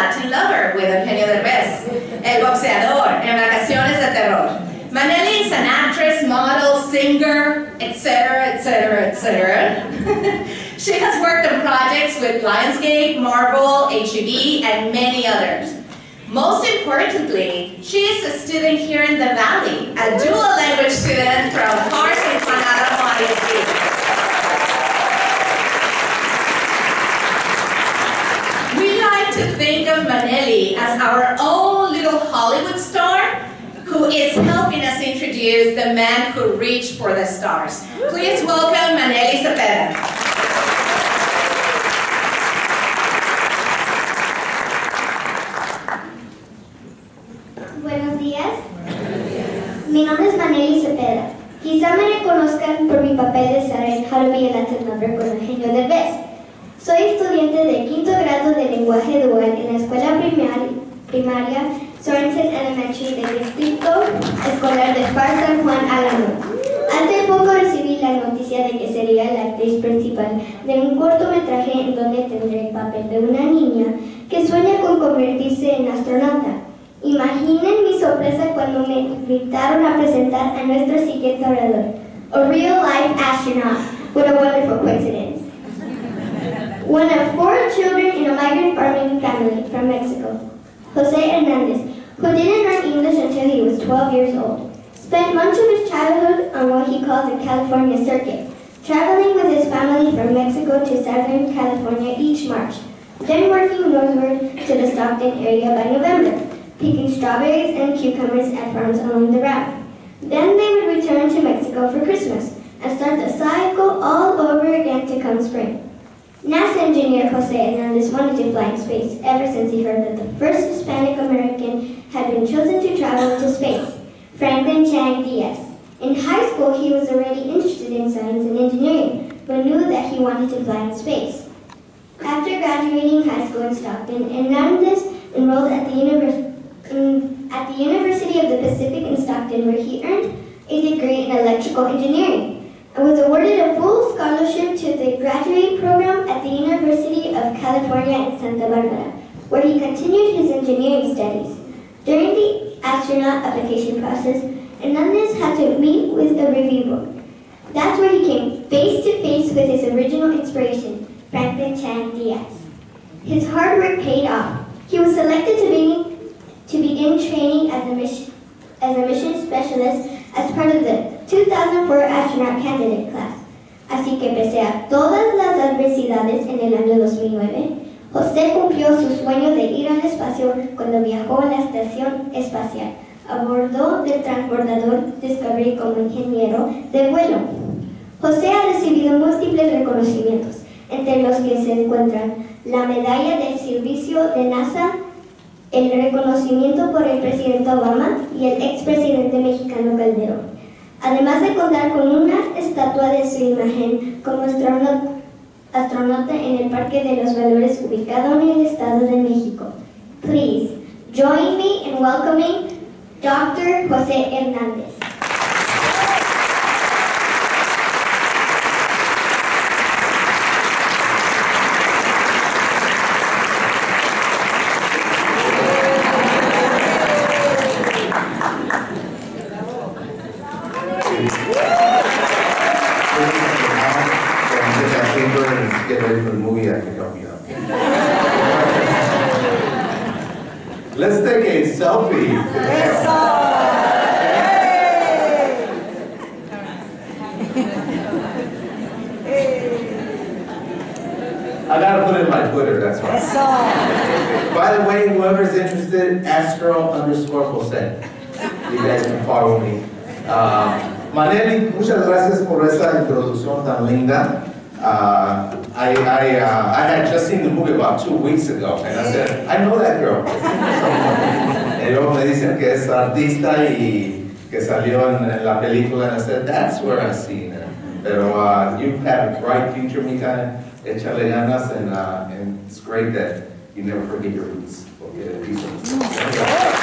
Latin Lover with Eugenio Derbez, El Boxeador, en Vacaciones de Terror. Manelli is an actress, model, singer, etc., etc., etc. She has worked on projects with Lionsgate, Marvel, HEB, and many others. Most importantly, she is a student here in the Valley, a dual language student from Carson, Canada, We like to think of Manelli as our own little Hollywood star who is helping us introduce the man who reached for the stars. Please welcome Manelli Cepeda. Buenos días. Mi nombre es Manelli Cepeda. Quizá me reconozcan por mi papel de Sarah en How to Be a Latin Lover con Eugenio Derbez. Soy estudiante de quinto grado de lenguaje dual en la escuela primaria Sorensen Elementary del distrito escolar de Far San Juan, Álamo. Hace poco recibí la noticia de que sería la actriz principal de un cortometraje en donde tendré el papel de una niña que sueña con convertirse en astronauta. Imaginen mi sorpresa cuando me invitaron a presentar a nuestro siguiente orador, a real-life astronaut. What a wonderful coincidence. One of 4 children in a migrant farming family from Mexico, Jose Hernandez, who didn't learn English until he was 12 years old, spent much of his childhood on what he calls the California circuit, traveling with his family from Mexico to Southern California each March, then working northward to the Stockton area by November, picking strawberries and cucumbers at farms along the route. Then they would return to Mexico for Christmas and start the cycle all over again to come spring. NASA engineer Jose Hernandez wanted to fly in space ever since he heard that the first Hispanic American had been chosen to travel to space, Franklin Chang Diaz. In high school, he was already interested in science and engineering, but knew that he wanted to fly in space. After graduating high school in Stockton, Hernandez enrolled at the University of the Pacific in Stockton, where he earned a degree in electrical engineering and was awarded a full scholarship to the graduate program at the University of California in Santa Barbara, where he continued his engineering studies. During the astronaut application process, Hernandez had to meet with a review board. That's where he came face to face with his original inspiration, Franklin Chang Diaz. His hard work paid off. He was selected to begin training as a mission specialist as part of the 2004 astronaut candidate class. Así que pese a todas las adversidades en el año 2009, José cumplió su sueño de ir al espacio cuando viajó a la estación espacial a bordo del transbordador Discovery como ingeniero de vuelo. José ha recibido múltiples reconocimientos, entre los que se encuentran la medalla del servicio de NASA, el reconocimiento por el presidente Obama y el expresidente mexicano Calderón, además de contar con una estatua de su imagen como astronauta en el Parque de los Valores ubicado en el Estado de México. Please, join me in welcoming Dr. José Hernández. Get ready for the movie, I can help you out. Let's take a selfie. I gotta put it in my Twitter, that's why. By the way, whoever's interested, Astro_Jose. You guys can follow me. Manelli, muchas gracias por esa introducción tan linda. I had just seen the movie about 2 weeks ago, and I said, I know that girl. Y luego me dicen que es artista y que salió en la película, and I said, that's where I seen her. Pero you have a bright future, mija. Échale ganas, and it's great that you never forget your roots. Okay,